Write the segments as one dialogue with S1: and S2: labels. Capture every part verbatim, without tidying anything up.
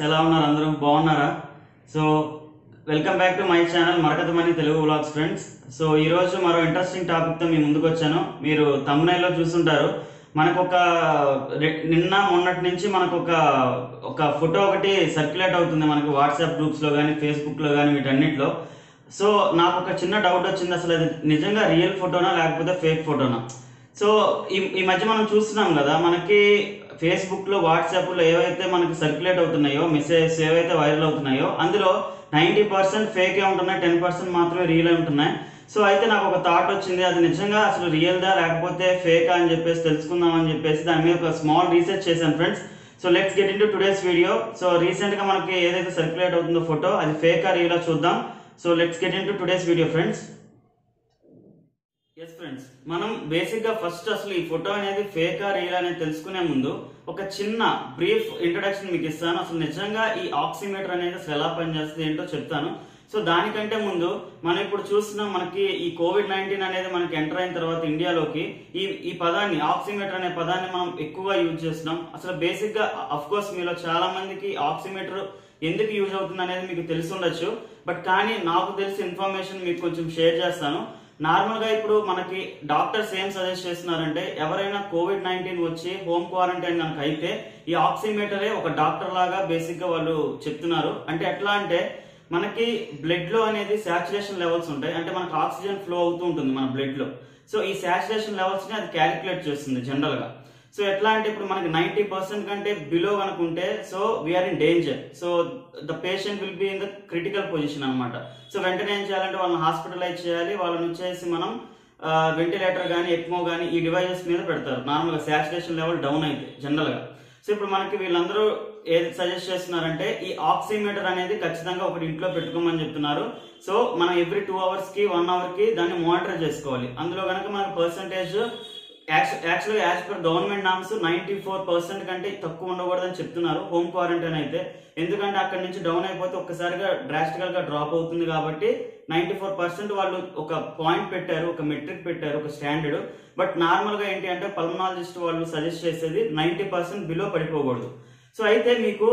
S1: ఎలా ఉన్నారు అందరూ బాగున్నారా? So welcome back to my channel Marakatamani Telugu vlogs friends. So ఈరోజు మరో ఇంట్రెస్టింగ్ టాపిక్తో మీ ముందుకు వచ్చాను. మీరు థంబ్నైల్లో చూస్తుంటారు, మనకు ఒక నిన్న మొన్నటి నుంచి మనకు ఒక ఒక ఫోటో ఒకటి సర్క్యులేట్ అవుతుంది మనకు వాట్సాప్ గ్రూప్స్లో కానీ ఫేస్బుక్లో కానీ వీటన్నిటిలో. సో నాకు ఒక చిన్న డౌట్ వచ్చింది, అసలు అది నిజంగా రియల్ ఫోటోనా లేకపోతే ఫేక్ ఫోటోనా? సో ఈ ఈ మధ్య మనం చూస్తున్నాం కదా, మనకి ఫేస్బుక్లో వాట్సాప్లో ఏవైతే మనకి సర్క్యులేట్ అవుతున్నాయో మెసేజెస్ ఏవైతే వైరల్ అవుతున్నాయో అందులో నైంటీ పర్సెంట్ ఫేకే ఉంటున్నాయి, టెన్ పర్సెంట్ మాత్రమే రియల్ ఉంటున్నాయి. సో అయితే నాకు ఒక థాట్ వచ్చింది, అది నిజంగా అసలు రియల్దా లేకపోతే ఫేకా అని చెప్పేసి తెలుసుకుందాం అని చెప్పేసి దాని మీద ఒక స్మాల్ రీసెర్చ్ చేశాను friends. So let's get into today's video. So రీసెంట్గా మనకి ఏదైతే సర్క్యులేట్ అవుతుందో ఫోటో అది ఫేకా రియలా చూద్దాం. So let's get into today's video friends. Yes friends, మనం బేసిక్గా ఫస్ట్ అసలు ఈ ఫోటో అనేది ఫేకా రియల్ అనేది తెలుసుకునే ముందు ఒక చిన్న బ్రీఫ్ ఇంట్రడక్షన్ మీకు ఇస్తాను. అసలు నిజంగా ఈ ఆక్సిమీటర్ అనేది అసలు ఎలా పనిచేస్తుంది ఏంటో చెప్తాను. సో దానికంటే ముందు మనం ఇప్పుడు చూస్తున్నాం, మనకి ఈ కోవిడ్ నైన్టీన్ అనేది మనకి ఎంటర్ అయిన తర్వాత ఇండియాలోకి ఈ ఈ పదాన్ని ఆక్సిమీటర్ అనే పదాన్ని మనం ఎక్కువగా యూజ్ చేస్తున్నాం. అసలు బేసిక్గా అఫ్ కోర్స్ మీలో చాలా మందికి ఆక్సిమీటర్ ఎందుకు యూజ్ అవుతుంది అనేది మీకు తెలిసి ఉండొచ్చు, బట్ కానీ నాకు తెలిసిన ఇన్ఫర్మేషన్ మీకు కొంచెం షేర్ చేస్తాను. నార్మల్గా ఇప్పుడు మనకి డాక్టర్స్ ఏం సజెస్ట్ చేస్తున్నారంటే, ఎవరైనా కోవిడ్ నైన్టీన్ వచ్చి హోమ్ క్వారంటైన్ కనుక అయితే ఈ ఆక్సిమీటరే ఒక డాక్టర్ లాగా బేసిక్గా వాళ్ళు చెప్తున్నారు. అంటే ఎట్లా అంటే మనకి బ్లడ్ లో అనేది సాచురేషన్ లెవెల్స్ ఉంటాయి, అంటే మనకు ఆక్సిజన్ ఫ్లో అవుతూ ఉంటుంది మన బ్లడ్ లో. సో ఈ సాచురేషన్ లెవెల్స్ ని అది క్యాలిక్యులేట్ చేస్తుంది జనరల్ గా. సో ఎట్లా అంటే ఇప్పుడు మనకి నైన్టీ పర్సెంట్ కంటే బిలో కనుకుంటే so we're in danger. So the patient will be in the critical position అనమాట. సో వెంటనే ఏం చేయాలంటే వాళ్ళని హాస్పిటలైజ్ చేయాలి, వాళ్ళని వచ్చేసి మనం వెంటిలేటర్ కానీ ఎక్మో కానీ ఈ డివైజెస్ మీద పెడతారు నార్మల్గా సాచురేషన్ లెవెల్ డౌన్ అయితే జనరల్ గా. సో ఇప్పుడు మనకి వీళ్ళందరూ ఏది సజెస్ట్ చేస్తున్నారంటే ఈ ఆక్సిమీటర్ అనేది ఖచ్చితంగా ఒకటి ఇంట్లో పెట్టుకోమని చెప్తున్నారు. సో మనం ఎవ్రీ టూ అవర్స్ కి వన్ అవర్ కి దాన్ని మానిటర్ చేసుకోవాలి. అందులో కనుక మనకు పర్సంటేజ్ యాక్చువల్గా as per government norms ninety four percent కంటే తక్కువ ఉండకూడదని చెప్తున్నారు హోమ్ క్వారంటైన్ అయితే. ఎందుకంటే అక్కడ నుంచి డౌన్ అయిపోతే ఒక్కసారిగా డ్రాస్టికల్ గా డ్రాప్ అవుతుంది కాబట్టి నైన్టీ ఫోర్ పర్సెంట్ వాళ్ళు ఒక పాయింట్ పెట్టారు, ఒక మెట్రిక్ పెట్టారు, ఒక స్టాండర్డ్. బట్ నార్మల్ గా ఏంటి అంటే పల్మనాలజిస్ట్ వాళ్ళు సజెస్ట్ చేసేది నైన్టీ పర్సెంట్ బిలో పడిపోకూడదు. సో అయితే మీకు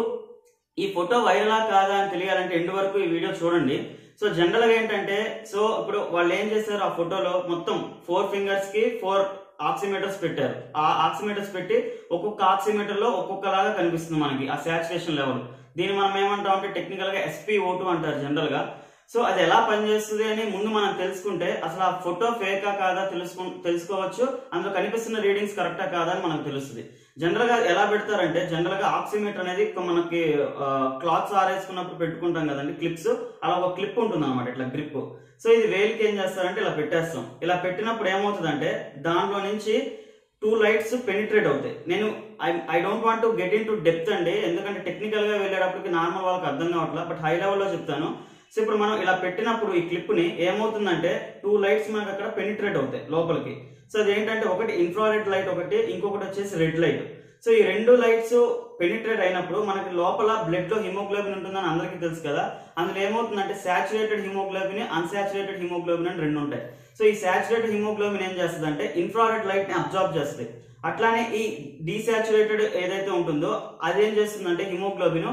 S1: ఈ ఫోటో వైరలా కాదా అని తెలియాలంటే ఎండ్ వరకు ఈ వీడియో చూడండి. సో జనరల్ గా ఏంటంటే, సో ఇప్పుడు వాళ్ళు ఏం చేశారు, ఆ ఫోటోలో మొత్తం ఫోర్ ఫింగర్స్ కి ఫోర్ ఆక్సిమీటర్స్ పెట్టారు. ఆ ఆక్సిమీటర్స్ పెట్టి ఒక్కొక్క ఆక్సిమీటర్ లో ఒక్కొక్కలాగా కనిపిస్తుంది మనకి ఆ సాచురేషన్ లెవెల్. దీన్ని మనం ఏమంటాం అంటే టెక్నికల్ గా ఎస్ పీ ఓ టూ అంటారు జనరల్ గా. సో అది ఎలా పనిచేస్తుంది అని ముందు మనం తెలుసుకుంటే అసలు ఆ ఫోటో ఫేకా కాదా తెలుసుకు తెలుసుకోవచ్చు, అందులో కనిపిస్తున్న రీడింగ్స్ కరెక్టా కాదా అని మనకు తెలుస్తుంది. జనరల్ గా ఎలా పెడతారంటే, జనరల్ గా ఆక్సిమీటర్ అనేది మనకి క్లాత్స్ ఆరేసుకున్నప్పుడు పెట్టుకుంటాం కదండి క్లిప్స్, అలా ఒక క్లిప్ ఉంటుంది అనమాట ఇట్లా గ్రిప్. సో ఇది వేలికి ఏం చేస్తారంటే ఇలా పెట్టేస్తాం. ఇలా పెట్టినప్పుడు ఏమవుతుందంటే దాంట్లో నుంచి టూ లైట్స్ పెనిట్రేట్ అవుతాయి. నేను I I don't want to get into depth అండి, ఎందుకంటే టెక్నికల్ గా వెళ్ళేటప్పటికి నార్మల్ వాళ్ళకి అర్థం కావట్లా, బట్ హై లెవెల్లో చెప్తాను. సో ఇప్పుడు మనం ఇలా పెట్టినప్పుడు ఈ క్లిప్ ని ఏమవుతుందంటే టూ లైట్స్ మనకు అక్కడ పెనిట్రేట్ అవుతాయి లోపలికి. సో అది ఏంటంటే ఒకటి ఇన్ఫ్రారెడ్ లైట్ ఒకటి, ఇంకొకటి వచ్చేసి రెడ్ లైట్. సో ఈ రెండు లైట్స్ పెనిట్రేట్ అయినప్పుడు మనకి లోపల బ్లడ్ లో హిమోగ్లోబిన్ ఉంటుందని అందరికీ తెలుసు కదా. అందులో ఏమవుతుందంటే సాచురేటెడ్ హిమోగ్లోబిన్, అన్సాచురేటెడ్ హిమోగ్లోబిన్ అని రెండు ఉంటాయి. సో ఈ సాచురేటెడ్ హిమోగ్లోబిన్ ఏం చేస్తుంది అంటే ఇన్ఫ్రారెడ్ లైట్ ని అబ్జార్బ్ చేస్తుంది. అట్లానే ఈ డీసాచురేటెడ్ ఏదైతే ఉంటుందో అదేం చేస్తుందంటే హిమోగ్లోబిన్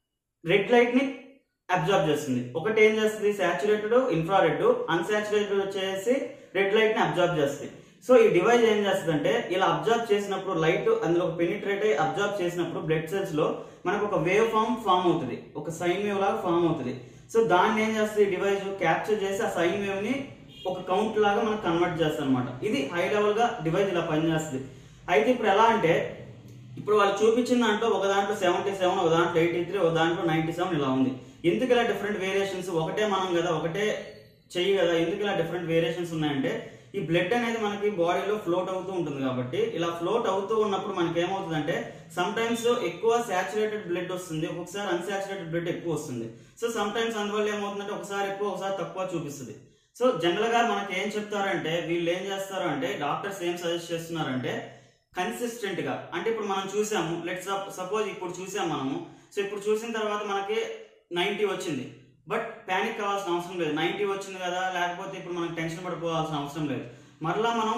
S1: రెడ్ లైట్ ని అబ్జార్బ్ చేస్తుంది. ఒకటి ఏం చేస్తుంది సాచురేటెడ్ ఇన్ఫ్రారెడ్, అన్సాచురేటెడ్ వచ్చేసి రెడ్ లైట్ ని అబ్జార్బ్ చేస్తుంది. సో ఈ డివైస్ ఏం చేస్తుంది అంటే ఇలా అబ్జార్బ్ చేసినప్పుడు లైట్ అందులో పెనిట్రేట్ అయ్యి అబ్జార్బ్ చేసినప్పుడు బ్లడ్ సెల్స్ లో మనకు ఒక వేవ్ ఫామ్ ఫామ్ అవుతుంది, ఒక సైన్ వేవ్ లాగా ఫామ్ అవుతుంది. సో దాన్ని ఏం చేస్తుంది ఈ డివైస్ క్యాప్చర్ చేసి ఆ సైన్ వేవ్ ని ఒక కౌంట్ లాగా మనకు కన్వర్ట్ చేస్తుంది అనమాట. ఇది హై లెవెల్ గా డివైస్ ఇలా పనిచేస్తుంది. అయితే ఇప్పుడు ఎలా అంటే ఇప్పుడు వాళ్ళు చూపించిన దాంట్లో ఒక దాంట్లో సెవెంటీ సెవెన్, ఒక దాంట్లో ఎయిటీ త్రీ, ఒక దాంట్లో నైన్టీ సెవెన్ ఇలా ఉంది. ఎందుకు ఇలా డిఫరెంట్ వేరియేషన్స్? ఒకటే మనం కదా, ఒకటే చెయ్యి కదా, ఎందుకు ఇలా డిఫరెంట్ వేరియేషన్స్ ఉన్నాయంటే ఈ బ్లడ్ అనేది మనకి బాడీలో ఫ్లోట్ అవుతూ ఉంటుంది కాబట్టి ఇలా ఫ్లోట్ అవుతూ ఉన్నప్పుడు మనకి ఏమవుతుందంటే సమ్ టైమ్స్ ఎక్కువ సాచురేటెడ్ బ్లడ్ వస్తుంది, ఒక్కొక్కసారి అన్సాచురేటెడ్ బ్లడ్ ఎక్కువ వస్తుంది. సో సమ్ టైమ్స్ అందువల్ల ఏమవుతుందంటే ఒకసారి ఎక్కువ ఒకసారి తక్కువ చూపిస్తుంది. సో జనరల్ గా మనకి ఏం చెప్తారంటే వీళ్ళు ఏం చేస్తారు అంటే డాక్టర్స్ ఏం సజెస్ట్ చేస్తున్నారంటే కన్సిస్టెంట్ గా, అంటే ఇప్పుడు మనం చూసాము, లెట్స్ సపోజ్ ఇప్పుడు చూసాం మనము. సో ఇప్పుడు చూసిన తర్వాత మనకి నైన్టీ వచ్చింది, బట్ ప్యానిక్ కావాల్సిన అవసరం లేదు. నైన్టీ వచ్చింది కదా, లేకపోతే ఇప్పుడు మనం టెన్షన్ పడిపోవాల్సిన అవసరం లేదు. మరలా మనం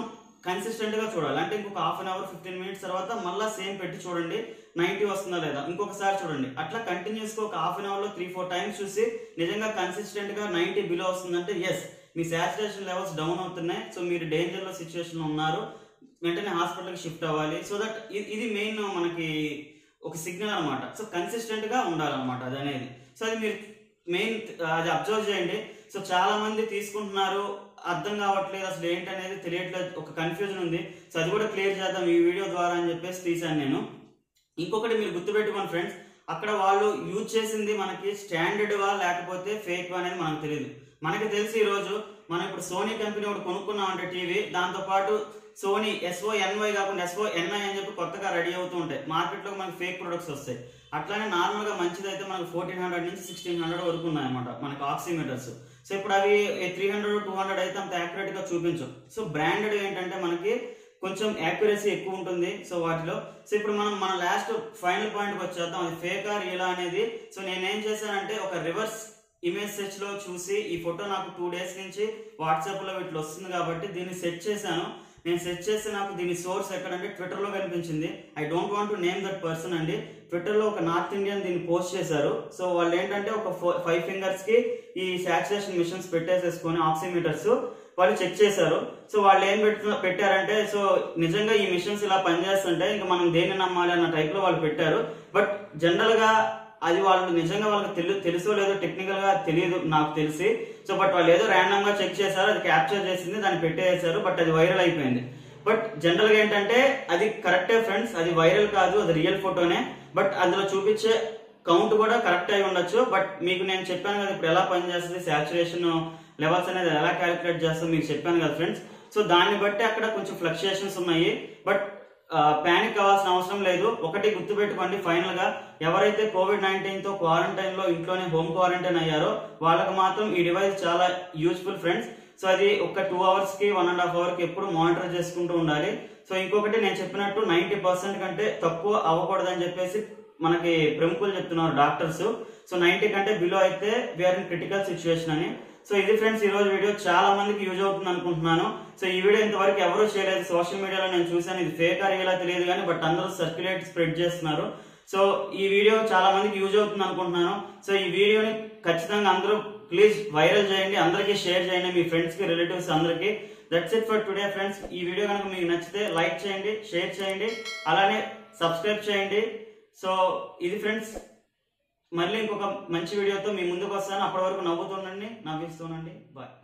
S1: కన్సిస్టెంట్ గా చూడాలి. అంటే ఇంకొక half an hour fifteen minutes తర్వాత మళ్ళీ సేమ్ పెట్టి చూడండి నైన్టీ వస్తుందా లేదా, ఇంకొకసారి చూడండి. అట్లా కంటిన్యూస్ గా ఒక హాఫ్ అన్ అవర్ లో త్రీ ఫోర్ టైమ్స్ చూసి నిజంగా కన్సిస్టెంట్ గా నైన్టీ బిలో వస్తుందంటే ఎస్ మీ సాచురేషన్ లెవెల్స్ డౌన్ అవుతున్నాయి, సో మీరు డేంజర్ లో సిచ్యువేషన్ లో ఉన్నారు, వెంటనే హాస్పిటల్కి షిఫ్ట్ అవ్వాలి. సో దట్ ఇది మెయిన్ మనకి ఒక సిగ్నల్ అనమాట. సో కన్సిస్టెంట్ గా ఉండాలన్నమాట అది అనేది. సో అది మీరు మెయిన్ అది అబ్జర్వ్ చేయండి. సో చాలా మంది తీసుకుంటున్నారు, అర్థం కావట్లేదు, అసలు ఏంటి అనేది తెలియట్లేదు, ఒక కన్ఫ్యూజన్ ఉంది. సో అది కూడా క్లియర్ చేద్దాం ఈ వీడియో ద్వారా అని చెప్పేసి తీసాను నేను. ఇంకొకటి మీరు గుర్తుపెట్టుకోండి ఫ్రెండ్స్, అక్కడ వాళ్ళు యూజ్ చేసింది మనకి స్టాండర్డ్ వా లేకపోతే ఫేక్ వా అనేది మనకు తెలియదు. మనకి తెలిసి ఈ రోజు మనం ఇప్పుడు సోనీ కంపెనీ ఒకటి కొనుక్కున్నాం అంటే టీవీ, దాంతో పాటు సోనీ ఎస్ఓ ఎన్వై కాకుండా ఎస్ఓ ఎన్ఐ అని చెప్పి కొత్తగా రెడీ అవుతూ ఉంటాయి. మార్కెట్లో మనకి ఫేక్ ప్రొడక్ట్స్ వస్తాయి. అట్లానే నార్మల్ గా మంచిది అయితే మనకి ఫోర్టీన్ హండ్రెడ్ నుంచి సిక్స్టీన్ హండ్రెడ్ వరకు ఉన్నాయన్నమాట మనకి ఆక్సిమీటర్స్. సో ఇప్పుడు అవి త్రీ హండ్రెడ్ టూ హండ్రెడ్ అయితే అంత యాక్యురేట్ గా చూపించు. సో బ్రాండెడ్ ఏంటంటే మనకి కొంచెం యాక్యురసీ ఎక్కువ ఉంటుంది. సో వాటిలో సో ఇప్పుడు మనం మన లాస్ట్ ఫైనల్ పాయింట్కి వచ్చేద్దాం, అది ఫేకా రియలా అనేది. సో నేనేం చేశానంటే ఒక రివర్స్ ఇమేజ్ సెర్చ్ లో చూసి ఈ ఫోటో నాకు టూ డేస్ నుంచి వాట్సాప్ లో వీటిలో వస్తుంది కాబట్టి దీన్ని సెట్ చేశాను. నేను సెర్చ్ చేస్తే నాకు దీని సోర్స్ ఎక్కడంటే ట్విట్టర్ లో కనిపించింది. I don't want to name that person అండి. ట్విట్టర్ లో ఒక నార్త్ ఇండియన్ దీన్ని పోస్ట్ చేశారు. సో వాళ్ళు ఏంటంటే ఒక ఫైవ్ ఫింగర్స్ కి ఈ సాచురేషన్ మిషన్స్ పెట్టేసేసుకొని ఆక్సిమీటర్స్ వాళ్ళు చెక్ చేశారు. సో వాళ్ళు ఏం పెట్టు పెట్టారంటే సో నిజంగా ఈ మిషన్స్ ఇలా పనిచేస్తుంటే ఇంకా మనం దేన్ని నమ్మాలి అన్న టైప్ లో వాళ్ళు పెట్టారు. బట్ జనరల్ గా అది వాళ్ళు నిజంగా వాళ్ళకి తెలు తెలుసో లేదో టెక్నికల్ గా తెలియదు నాకు తెలిసి. సో బట్ వాళ్ళు ఏదో ర్యాండమ్ గా చెక్ చేశారు, అది క్యాప్చర్ చేసింది, దాన్ని పెట్టేశారు. బట్ అది వైరల్ అయిపోయింది. బట్ జనరల్ గా ఏంటంటే అది కరెక్టే ఫ్రెండ్స్, అది వైరల్ కాదు, అది రియల్ ఫోటోనే. బట్ అందులో చూపించే కౌంట్ కూడా కరెక్ట్ అయి ఉండొచ్చు. బట్ మీకు నేను చెప్పాను కదా ఇప్పుడు ఎలా పనిచేస్తుంది సాచురేషన్ లెవెల్స్ అనేది ఎలా క్యాలిక్యులేట్ చేస్తాం మీకు చెప్పాను కదా ఫ్రెండ్స్. సో దాన్ని బట్టి అక్కడ కొంచెం ఫ్లక్చుయేషన్స్ ఉన్నాయి. బట్ ప్యానిక్ అవ్వాల్సిన అవసరం లేదు. ఒకటి గుర్తుపెట్టుకోండి, ఫైనల్ గా ఎవరైతే కోవిడ్ నైన్టీన్ తో క్వారంటైన్ లో ఇంట్లోనే హోమ్ క్వారంటైన్ అయ్యారో వాళ్ళకి మాత్రం ఈ డివైస్ చాలా యూస్ఫుల్ ఫ్రెండ్స్. సో అది ఒక టూ అవర్స్ కి వన్ అండ్ హాఫ్ అవర్ కి ఎప్పుడు మానిటర్ చేసుకుంటూ ఉండాలి. సో ఇంకొకటి నేను చెప్పినట్టు నైన్టీ పర్సెంట్ కంటే తక్కువ అవ్వకూడదని చెప్పేసి మనకి ప్రముఖులు చెప్తున్నారు డాక్టర్స్. సో నైన్టీ కంటే బిలో అయితే వీఆర్ ఇన్ క్రిటికల్ సిచ్యువేషన్ అని. సో ఇది ఫ్రెండ్స్ ఈ రోజు వీడియో చాలా మందికి యూజ్ అవుతుంది అనుకుంటున్నాను. సో ఈ వీడియో ఇంతవరకు ఎవరు చేయలేదు, సోషల్ మీడియాలో నేను చూసాను, ఇది ఫేక్ అయ్యేలా తెలియదు కానీ బట్ అందరూ సర్క్యులేట్ స్ప్రెడ్ చేస్తున్నారు. సో ఈ వీడియో చాలా మందికి యూజ్ అవుతుంది అనుకుంటున్నాను. సో ఈ వీడియోని ఖచ్చితంగా అందరూ ప్లీజ్ వైరల్ చేయండి, అందరికీ షేర్ చేయండి, మీ ఫ్రెండ్స్ కి రిలేటివ్స్ అందరికీ. That's it for today friends. ఈ వీడియో కనుక మీకు నచ్చితే లైక్ చేయండి, షేర్ చేయండి, అలానే సబ్స్క్రైబ్ చేయండి. సో ఇది ఫ్రెండ్స్, మళ్ళీ ఇంకొక మంచి వీడియోతో మీ ముందుకు వస్తాను. అప్పటి వరకు నవ్వుతుండండి, నవ్విస్తుండండి. బాయ్.